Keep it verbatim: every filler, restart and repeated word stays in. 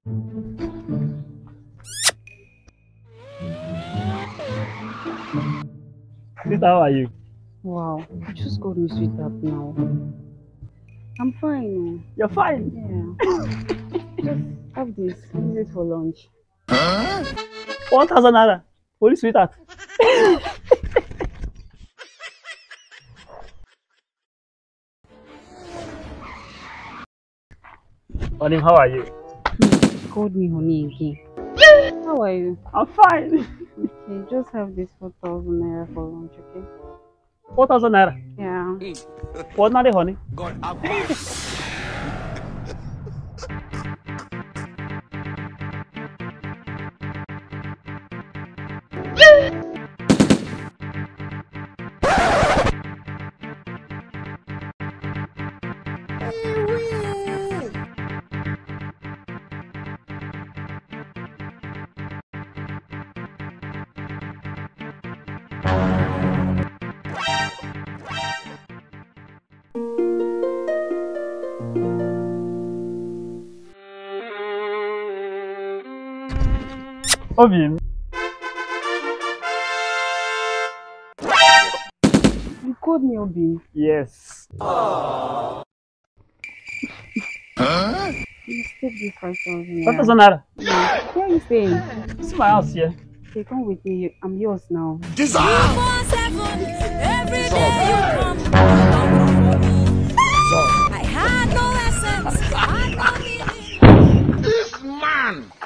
Sister, how are you? Wow, you just got me sweetheart now. I'm fine. You're fine. Yeah. Just have this. Use it for lunch. One thousand naira. Holy sweetheart. Honey, how are you? Hmm, called me honey again. How are you? I'm fine. Okay, just have this four thousand naira for lunch, okay? Four thousand naira. Yeah. What not, honey? God have mercy. Obin. You called me Obi. Yes. Huh? Please take this five thousand Four naira. thousand naira. Yeah. Where are you staying? This is my house here. Okay, come with me. I'm yours now. This I had no essence, I had no meaning. This man.